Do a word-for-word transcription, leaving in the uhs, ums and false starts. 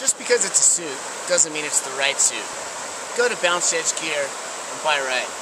Just because it's a suit doesn't mean it's the right suit. Go to Bounce Edge Gear and buy right.